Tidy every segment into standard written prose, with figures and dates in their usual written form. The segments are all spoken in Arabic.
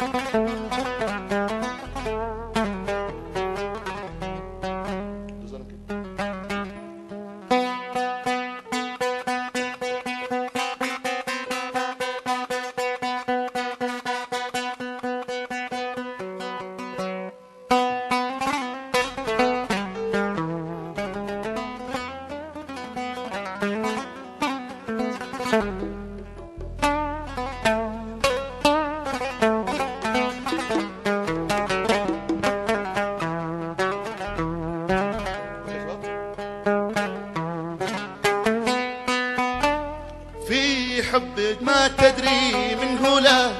في حبك ما تدري من هو له،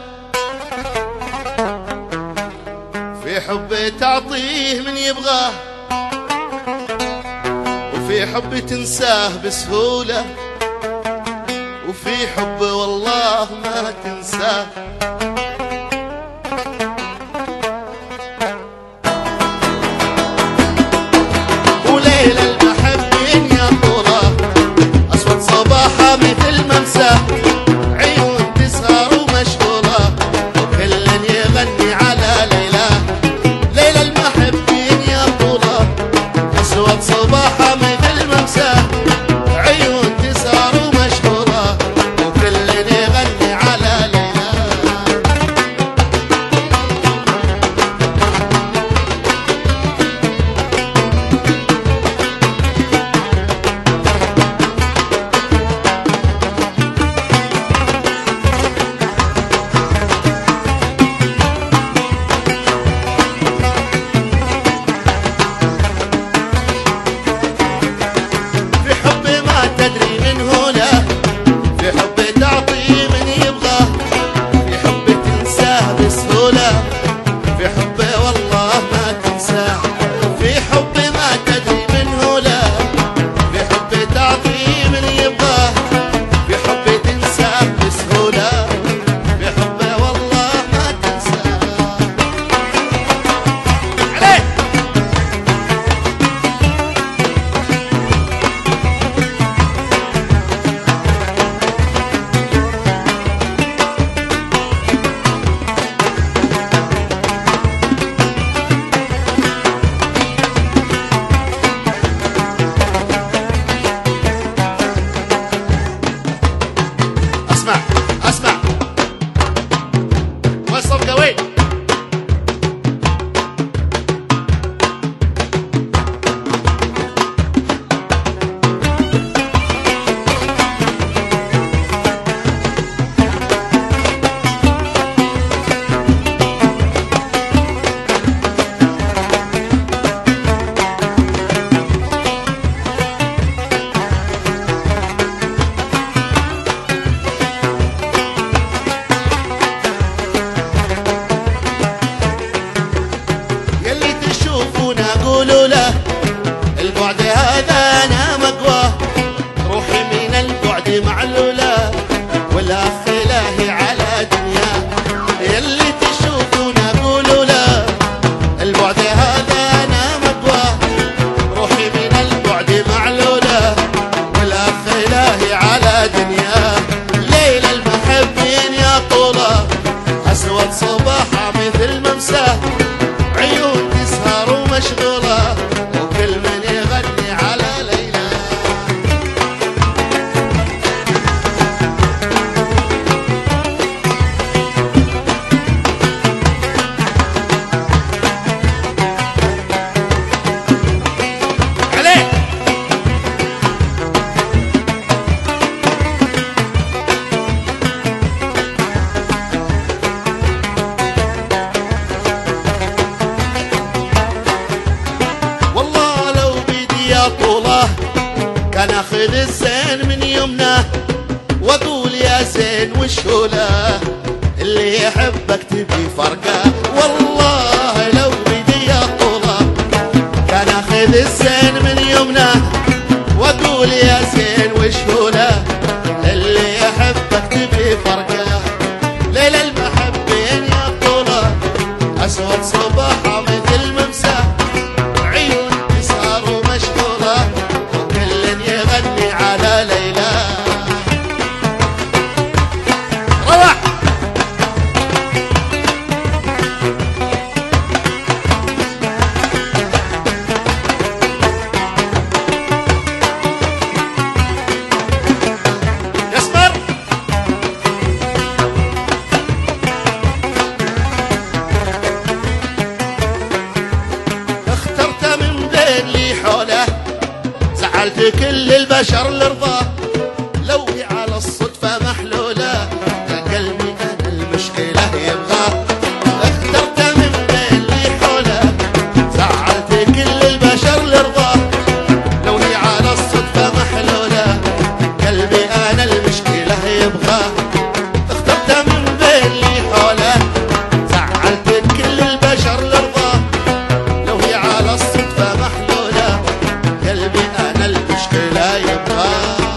في حب تعطيه من يبغاه، وفي حب تنساه بسهولة، وفي حب والله ما تنساه. وليل المحبين يا طوله أسود صباحها مثل ممساه، عيون تسهر ومشغولة وكل يغني على ليلاه. ليل المحبين يا طوله أسود صباحها مثل ممساه، عيون تسهر ومشغولة وكل يغني على ليلاه. قولوا له البعد هذا انا مقواه، روحي من البعد معلوله والاخ الهي على دنياه. يلي تشوفونا قولوا له البعد هذا انا مقواه، روحي من البعد معلوله والاخ الهي على دنياه. ليل المحبين يا طوله اسود صباحها مثل ممساه، عيون تسهر ومشغولة وكل من يغني على ليلى. عليك يا طوله كان اخذ الزين من يمناه، واقول يا زين وش هو له اللي يحبك تبي فرقه. والله لو بدي يا طوله كان اخذ الزين من يمناه، واقول يا زين وش هو له اللي يحبك تبي فرقه. ليل المحبين يا طوله اسود صباحها مثل ممساه، عيون تسهر ومشغوله وكل يغني على ليلى. روح زعلت كل البشر الرضا لو هي على الصدفة محلولة يا قلبي أنا المشكلة يبغى اخترت من بين اللي حوله زعلت كل البشر الرضا لو هي على الصدفة محلولة قلبي أنا المشكلة يبغى اخترت من بين اللي حوله زعلت كل البشر الرضا لو هي على الصدفة محلولة قلبي أنا المشكلة يبغى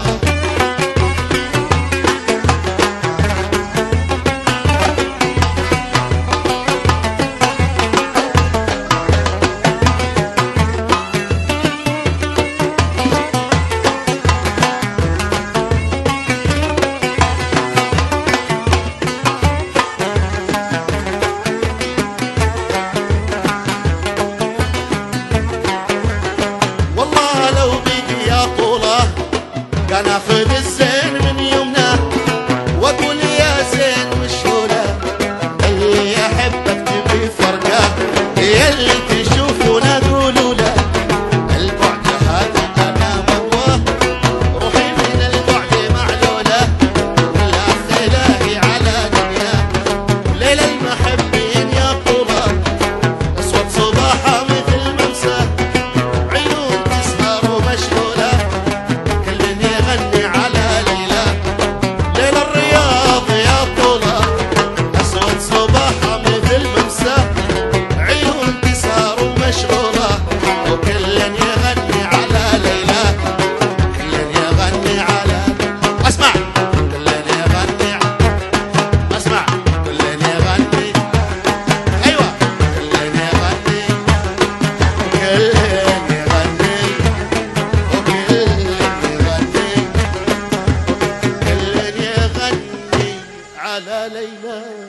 كان اخذ الزين من يمناه واقول يا زين وشوله اللي يحبك تبي فرقه يا اللي تشوفونه قولوا له البعد هذا انا مضواه روحي من البعد معلوله والاخ الهي على دنياه ليل المحبين يا طوله اسود صباحه مثل ممساه عيون تسهر ومشغوله على ليلى